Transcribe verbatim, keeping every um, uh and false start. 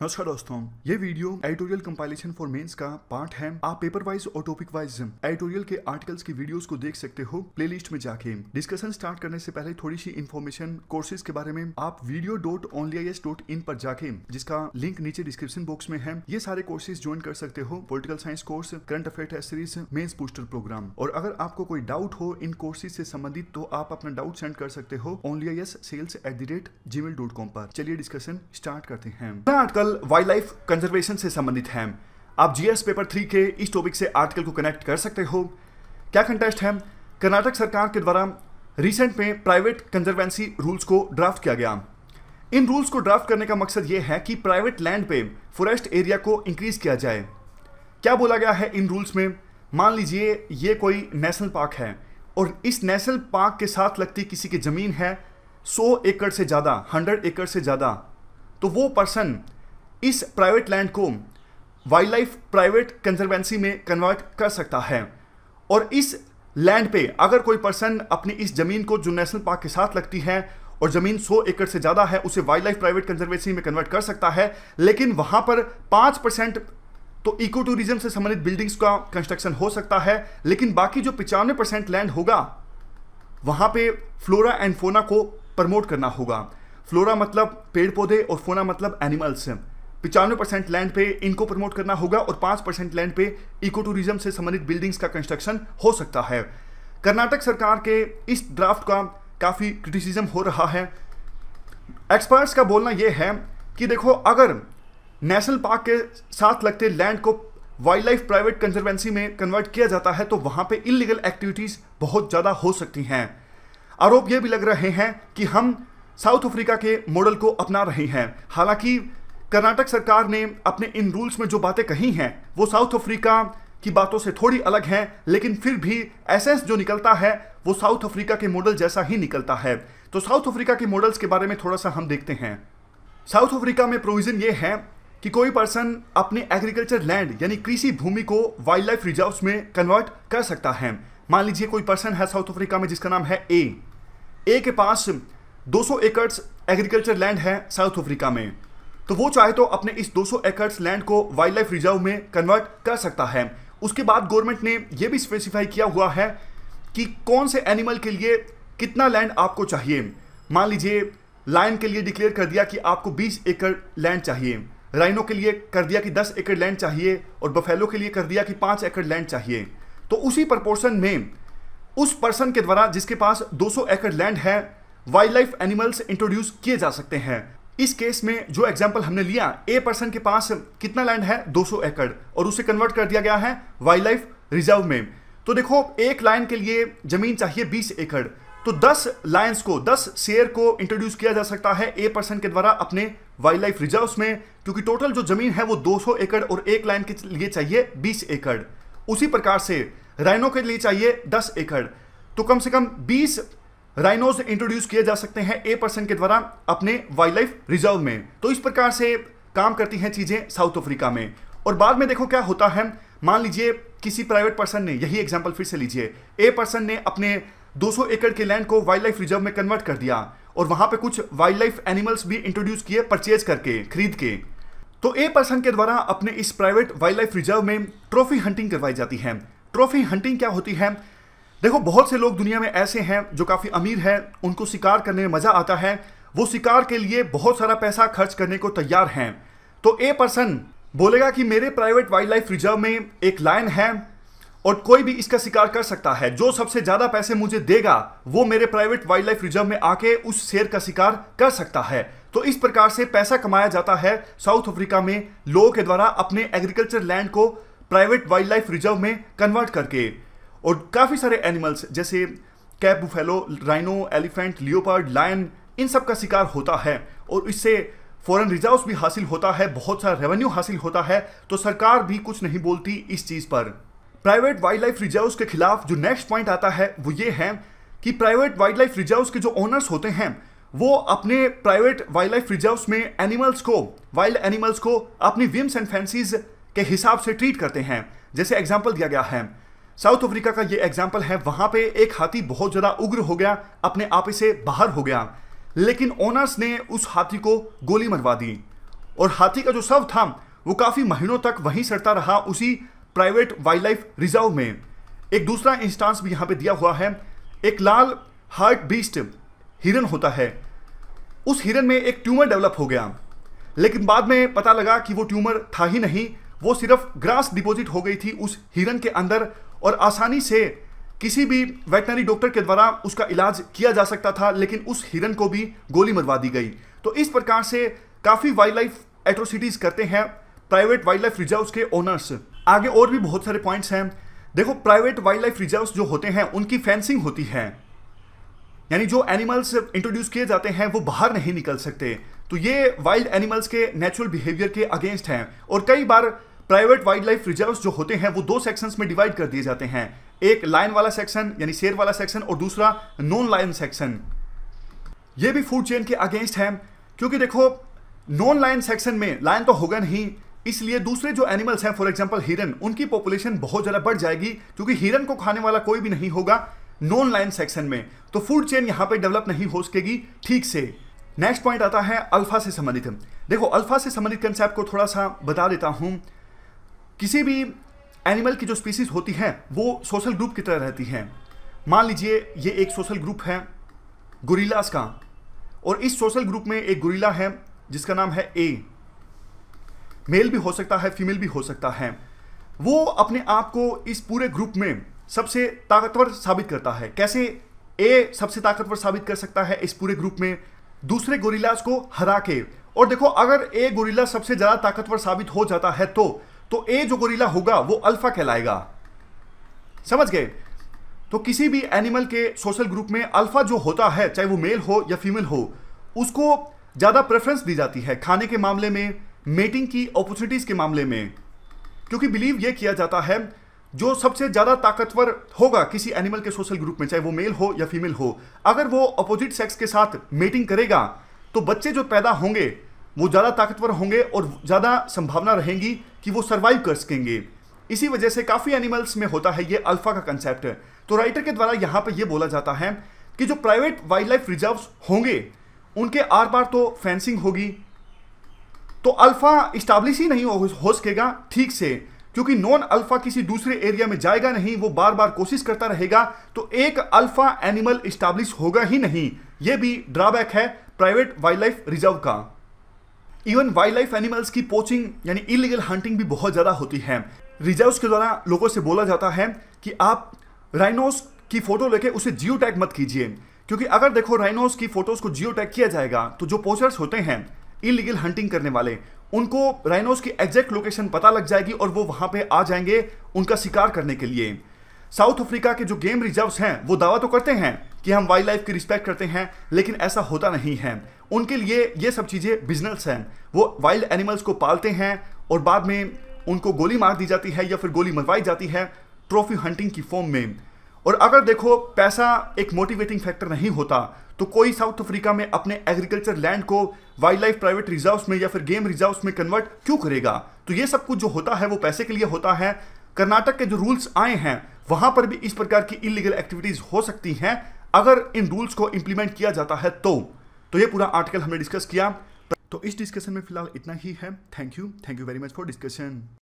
नमस्कार दोस्तों, ये video editorial compilation for mains का पार्ट है। आप पेपर वाइज और टॉपिक वाइज एडिटोरियल के आर्टिकल्स की वीडियोस को देख सकते हो प्लेलिस्ट में जाके। डिस्कशन स्टार्ट करने से पहले थोड़ी सी इन्फॉर्मेशन कोर्सेज के बारे में, आप video dot only I S dot in पर जाके, जिसका लिंक नीचे डिस्क्रिप्शन बॉक्स में है, ये सारे कोर्सेज ज्वाइन कर सकते हो। Political science course, current affair test series, mains booster program. और अगर आपको कोई डाउट हो इन कोर्सेज से संबंधित तो आप अपना डाउट सेंड कर सकते हो only I S sales at the rate G mail dot com पर। चलिए डिस्कशन स्टार्ट करते हैं। आर्टिकल वाइल्ड लाइफ कंजर्वेशन से संबंधित है। आप जीएस पेपर थ्री के इस टॉपिक से आर्टिकल को कनेक्ट कर सकते हो। क्या कंटेस्ट है? कर्नाटक सरकार के द्वारा रिसेंट में प्राइवेट कंजर्वेंसी रूल्स को ड्राफ्ट किया गया। इन रूल्स को ड्राफ्ट करने का मकसद यह है कि प्राइवेट लैंड पे फॉरेस्ट एरिया को इंक्रीज किया जाए। क्या बोला गया है इन रूल्स में? मान लीजिए ये कोई नेशनल पार्क है और इस नेशनल पार्क के साथ लगती किसी की जमीन है सौ एकड़ से ज्यादा, हंड्रेड एकड़ से ज्यादा, तो वो पर्सन इस प्राइवेट लैंड को वाइल्ड लाइफ प्राइवेट कंजर्वेंसी में कन्वर्ट कर सकता है। और इस लैंड पे अगर कोई पर्सन अपनी इस जमीन को जो नेशनल पार्क के साथ लगती है और जमीन सौ एकड़ से ज्यादा है, उसे वाइल्ड लाइफ प्राइवेट कंजर्वेंसी में कन्वर्ट कर सकता है। लेकिन वहां पर पांच परसेंट तो इको टूरिज्म से संबंधित बिल्डिंग्स का कंस्ट्रक्शन हो सकता है, लेकिन बाकी जो पिचानवे परसेंट लैंड होगा वहां पे फ्लोरा एंड फोना को प्रमोट करना होगा। फ्लोरा मतलब पेड़ पौधे और फोना मतलब एनिमल्स। पिचानवे परसेंट लैंड पे इनको प्रमोट करना होगा और पांच परसेंट लैंड पे इको टूरिज्म से संबंधित बिल्डिंग्स का कंस्ट्रक्शन हो सकता है। कर्नाटक सरकार के इस ड्राफ्ट का काफी क्रिटिसिज्म हो रहा है। एक्सपर्ट्स का बोलना यह है कि देखो, अगर नेशनल पार्क के साथ लगते लैंड को वाइल्ड लाइफ प्राइवेट कंजर्वेंसी में कन्वर्ट किया जाता है तो वहां पे इलीगल एक्टिविटीज बहुत ज्यादा हो सकती हैं। आरोप ये भी लग रहे हैं कि हम साउथ अफ्रीका के मॉडल को अपना रहे हैं। हालांकि कर्नाटक सरकार ने अपने इन रूल्स में जो बातें कही हैं वो साउथ अफ्रीका की बातों से थोड़ी अलग हैं, लेकिन फिर भी एसेंस जो निकलता है वो साउथ अफ्रीका के मॉडल जैसा ही निकलता है। तो साउथ अफ्रीका के मॉडल्स के बारे में थोड़ा सा हम देखते हैं। साउथ अफ्रीका में प्रोविजन ये है कि कोई पर्सन अपने एग्रीकल्चर लैंड यानी कृषि भूमि को वाइल्ड लाइफ रिजर्व्स में कन्वर्ट कर सकता है। मान लीजिए कोई पर्सन है साउथ अफ्रीका में जिसका नाम है ए ए के पास दो सौ एकड़ एग्रीकल्चर लैंड है साउथ अफ्रीका में, तो वो चाहे तो अपने इस दो सौ एकड़ लैंड को वाइल्ड लाइफ रिजर्व में कन्वर्ट कर सकता है। उसके बाद गवर्नमेंट ने यह भी स्पेसिफाई किया हुआ है कि कौन से एनिमल के लिए कितना लैंड आपको चाहिए। मान लीजिए लायन के लिए डिक्लेयर कर दिया कि आपको बीस एकड़ लैंड चाहिए, राइनो के लिए कर दिया कि दस एकड़ लैंड चाहिए और बफेलो के लिए कर दिया कि पाँच एकड़ लैंड चाहिए। तो उसी प्रपोर्शन में उस पर्सन के द्वारा जिसके पास दो सौ एकड़ लैंड है वाइल्ड लाइफ एनिमल्स इंट्रोड्यूस किए जा सकते हैं। इस केस में जो एग्जांपल हमने लिया, ए पर्सन के पास कितना लैंड है दो सौ एकड़ और उसे कन्वर्ट कर दिया गया है वाइल्ड लाइफ रिजर्व में। तो देखो, एक लायन के लिए जमीन चाहिए बीस एकड़, तो दस लायंस को, दस शेर को इंट्रोड्यूस किया जा सकता है ए पर्सन के द्वारा अपने वाइल्ड लाइफ रिजर्व्स में, क्योंकि टोटल जो जमीन है वो दो सौ एकड़ और एक लायन के लिए चाहिए बीस एकड़। उसी प्रकार से राइनो के लिए चाहिए दस एकड़, तो कम से कम बीस राइनोज इंट्रोड्यूस किए जा सकते हैं ए पर्सन के द्वारा अपने वाइल्ड लाइफ रिजर्व में। तो इस प्रकार से काम करती हैं चीजें साउथ अफ्रीका में। और बाद में देखो क्या होता है। मान लीजिए किसी प्राइवेट पर्सन ने, यही एग्जांपल फिर से लीजिए, ए पर्सन ने अपने दो सौ एकड़ के लैंड को वाइल्ड लाइफ रिजर्व में कन्वर्ट कर दिया और वहां पे कुछ वाइल्ड लाइफ एनिमल्स भी इंट्रोड्यूस किए परचेज करके, खरीद के। तो ए पर्सन के द्वारा अपने इस प्राइवेट वाइल्ड लाइफ रिजर्व में ट्रॉफी हंटिंग करवाई जाती है। ट्रॉफी हंटिंग क्या होती है? देखो, बहुत से लोग दुनिया में ऐसे हैं जो काफी अमीर हैं, उनको शिकार करने में मजा आता है, वो शिकार के लिए बहुत सारा पैसा खर्च करने को तैयार हैं। तो ए पर्सन बोलेगा कि मेरे प्राइवेट वाइल्ड लाइफ रिजर्व में एक लायन है और कोई भी इसका शिकार कर सकता है, जो सबसे ज्यादा पैसे मुझे देगा वो मेरे प्राइवेट वाइल्ड लाइफ रिजर्व में आके उस शेर का शिकार कर सकता है। तो इस प्रकार से पैसा कमाया जाता है साउथ अफ्रीका में लोगों के द्वारा अपने एग्रीकल्चर लैंड को प्राइवेट वाइल्ड लाइफ रिजर्व में कन्वर्ट करके। और काफी सारे एनिमल्स जैसे cape buffalo, rhino, elephant, leopard, lion, इन सब का शिकार होता है और इससे फॉरेन रिजर्व्स भी हासिल होता है, बहुत सारा रेवेन्यू हासिल होता है। तो सरकार भी कुछ नहीं बोलती इस चीज पर। प्राइवेट वाइल्ड लाइफ रिजर्व्स के खिलाफ जो नेक्स्ट पॉइंट आता है वो ये है कि प्राइवेट वाइल्ड लाइफ रिजर्व्स के जो ओनर्स होते हैं वो अपने प्राइवेट वाइल्ड लाइफ रिजर्व्स में एनिमल्स को, वाइल्ड एनिमल्स को अपनी विम्स एंड फैंसीज के हिसाब से ट्रीट करते हैं। जैसे एग्जाम्पल दिया गया है, साउथ अफ्रीका का ये एग्जाम्पल है, वहां पे एक हाथी बहुत ज्यादा उग्र हो गया, अपने आप से बाहर हो गया, लेकिन ओनर्स ने उस हाथी को गोली मरवा दी और हाथी का जो शव था वो काफी महीनों तक वहीं सड़ता रहा उसी प्राइवेट वाइल्ड लाइफ रिजर्व में। एक दूसरा इंस्टांस भी यहां पे दिया हुआ है। एक लाल हार्ट बीस्ट हिरन होता है, उस हिरन में एक ट्यूमर डेवलप हो गया, लेकिन बाद में पता लगा कि वो ट्यूमर था ही नहीं, वो सिर्फ ग्रास डिपॉजिट हो गई थी उस हिरन के अंदर और आसानी से किसी भी वेटनरी डॉक्टर के द्वारा उसका इलाज किया जा सकता था, लेकिन उस हिरन को भी गोली मरवा दी गई। तो इस प्रकार से काफी वाइल्ड लाइफ एट्रोसिटीज करते हैं प्राइवेट वाइल्ड लाइफ रिजर्व्स के ओनर्स। आगे और भी बहुत सारे पॉइंट्स हैं। देखो, प्राइवेट वाइल्ड लाइफ रिजर्व्स जो होते हैं उनकी फेंसिंग होती है, यानी जो एनिमल्स इंट्रोड्यूस किए जाते हैं वो बाहर नहीं निकल सकते। तो ये वाइल्ड एनिमल्स के नेचुरल बिहेवियर के अगेंस्ट हैं और कई बार प्राइवेट वाइल्ड लाइफ रिजर्व्स जो होते हैं वो दो सेक्शंस में डिवाइड कर दिए जाते हैं, एक लायन वाला सेक्शन यानी शेर वाला सेक्शन और दूसरा नॉन लायन सेक्शन। ये भी फूड चेन के अगेंस्ट है, क्योंकि देखो नॉन लायन सेक्शन में लायन तो होगा नहीं, इसलिए दूसरे जो एनिमल्स हैं, फॉर एग्जांपल हिरन, उनकी पॉपुलेशन बहुत ज्यादा बढ़ जाएगी, क्योंकि हिरन को खाने वाला कोई भी नहीं होगा नॉन लायन सेक्शन में। तो फूड चेन यहां पे डेवलप नहीं हो सकेगी ठीक से। नेक्स्ट पॉइंट आता है अल्फा से संबंधित। देखो, अल्फा से संबंधित कंसेप्ट को थोड़ा सा बता देता हूं। किसी भी एनिमल की जो स्पीसीज होती है वो सोशल ग्रुप की तरह रहती है। मान लीजिए ये एक सोशल ग्रुप है गोरिल्लास का, और इस सोशल ग्रुप में एक गोरिल्ला है जिसका नाम है ए। मेल भी हो सकता है, फीमेल भी हो सकता है। वो अपने आप को इस पूरे ग्रुप में सबसे ताकतवर साबित करता है। कैसे ए सबसे ताकतवर साबित कर सकता है इस पूरे ग्रुप में? दूसरे गोरिल्लास को हरा के। और देखो, अगर ए गोरिल्ला सबसे ज्यादा ताकतवर साबित हो जाता है तो तो ए जो गोरिल्ला होगा वो अल्फा कहलाएगा। समझ गए? तो किसी भी एनिमल के सोशल ग्रुप में अल्फा जो होता है, चाहे वो मेल हो या फीमेल हो, उसको ज्यादा प्रेफरेंस दी जाती है खाने के मामले में, मेटिंग की अपॉर्चुनिटीज के मामले में, क्योंकि बिलीव ये किया जाता है जो सबसे ज्यादा ताकतवर होगा किसी एनिमल के सोशल ग्रुप में, चाहे वो मेल हो या फीमेल हो, अगर वो अपोजिट सेक्स के साथ मेटिंग करेगा तो बच्चे जो पैदा होंगे वो ज्यादा ताकतवर होंगे और ज्यादा संभावना रहेगी कि वो सर्वाइव कर सकेंगे। इसी वजह से काफी एनिमल्स में होता है ये अल्फा का कंसेप्ट। तो राइटर के द्वारा यहां पे ये बोला जाता है कि जो प्राइवेट वाइल्ड लाइफ रिजर्व्स होंगे उनके आर पार तो फेंसिंग होगी, तो अल्फा स्टैब्लिश ही नहीं हो, हो सकेगा ठीक से, क्योंकि नॉन अल्फा किसी दूसरे एरिया में जाएगा नहीं, वो बार बार कोशिश करता रहेगा, तो एक अल्फा एनिमल स्टैब्लिश होगा ही नहीं। ये भी ड्रॉबैक है प्राइवेट वाइल्ड लाइफ रिजर्व का। इवन वाइल्ड लाइफ एनिमल्स की पोचिंग यानी इलीगल हंटिंग भी बहुत ज्यादा होती है। रिजर्व्स के द्वारा लोगों से बोला जाता है कि आप राइनोस की फोटो लेके उसे जियो टैग मत कीजिए, क्योंकि अगर देखो राइनोस की फोटोज को जियो टैग किया जाएगा तो जो पोचर्स होते हैं इलीगल हंटिंग करने वाले, उनको राइनोस की एग्जैक्ट लोकेशन पता लग जाएगी और वो वहां पे आ जाएंगे उनका शिकार करने के लिए। साउथ अफ्रीका के जो गेम रिजर्व्स हैं वो दावा तो करते हैं कि हम वाइल्ड लाइफ की रिस्पेक्ट करते हैं, लेकिन ऐसा होता नहीं है। उनके लिए ये सब चीजें बिजनेस हैं। वो वाइल्ड एनिमल्स को पालते हैं और बाद में उनको गोली मार दी जाती है या फिर गोली मरवाई जाती है ट्रॉफी हंटिंग की फॉर्म में। और अगर देखो पैसा एक मोटिवेटिंग फैक्टर नहीं होता तो कोई साउथ अफ्रीका में अपने एग्रीकल्चर लैंड को वाइल्ड लाइफ प्राइवेट रिजर्व्स में या फिर गेम रिजर्व्स में कन्वर्ट क्यों करेगा? तो ये सब कुछ जो होता है वो पैसे के लिए होता है। कर्नाटक के जो रूल्स आए हैं वहां पर भी इस प्रकार की इलीगल एक्टिविटीज हो सकती हैं अगर इन रूल्स को इंप्लीमेंट किया जाता है तो। तो ये पूरा आर्टिकल हमने डिस्कस किया। तो इस डिस्कशन में फिलहाल इतना ही है। Thank you thank you very much for discussion.